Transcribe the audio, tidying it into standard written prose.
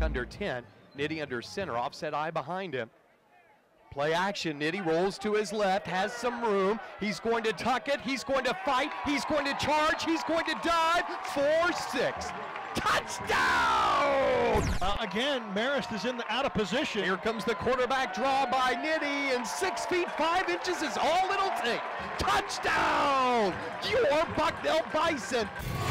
under 10. Nitti under center, offset eye behind him. Play action, Nitti rolls to his left, has some room. He's going to tuck it, he's going to fight, he's going to charge, he's going to dive. 4-6. Touchdown! Again, Marist is out of position. Here comes the quarterback draw by Nitti, and 6 feet 5 inches is all it'll take. Touchdown! Your Bucknell Bison.